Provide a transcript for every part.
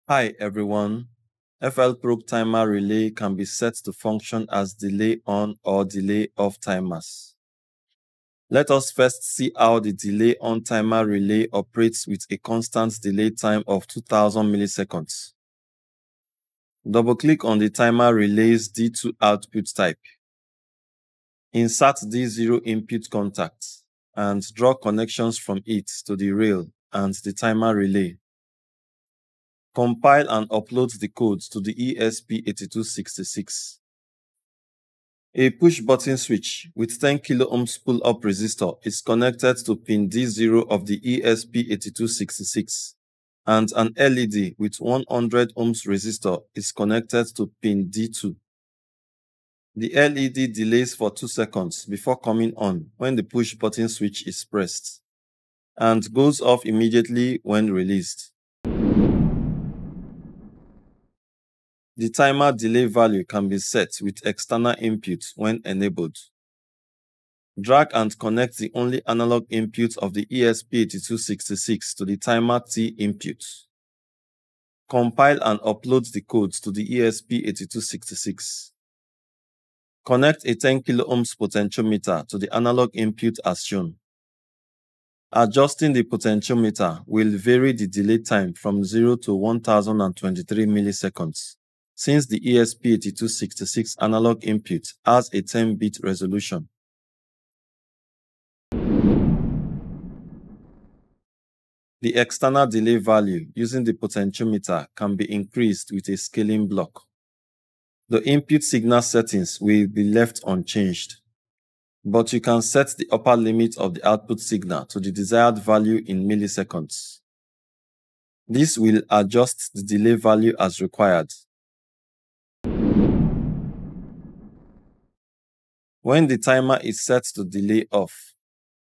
Hi everyone. FLProg timer relay can be set to function as delay on or delay off timers. Let us first see how the delay on timer relay operates with a constant delay time of 2000 milliseconds. Double-click on the timer relay's D2 output type. Insert D0 input contact and draw connections from it to the rail and the timer relay. Compile and upload the codes to the ESP8266. A push-button switch with 10 kΩ pull-up resistor is connected to pin D0 of the ESP8266, and an LED with 100 ohms resistor is connected to pin D2. The LED delays for 2 seconds before coming on when the push-button switch is pressed, and goes off immediately when released. The timer delay value can be set with external input when enabled. Drag and connect the only analog input of the ESP8266 to the timer T input. Compile and upload the codes to the ESP8266. Connect a 10 kΩ potentiometer to the analog input as shown. Adjusting the potentiometer will vary the delay time from 0 to 1023 milliseconds. Since the ESP8266 analog input has a 10-bit resolution. The external delay value using the potentiometer can be increased with a scaling block. The input signal settings will be left unchanged, but you can set the upper limit of the output signal to the desired value in milliseconds. This will adjust the delay value as required. When the timer is set to delay off,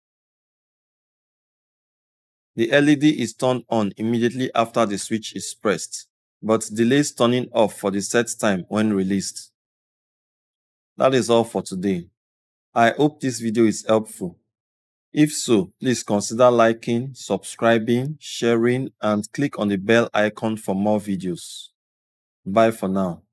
the LED is turned on immediately after the switch is pressed, but delays turning off for the set time when released. That is all for today. I hope this video is helpful. If so, please consider liking, subscribing, sharing, and click on the bell icon for more videos. Bye for now.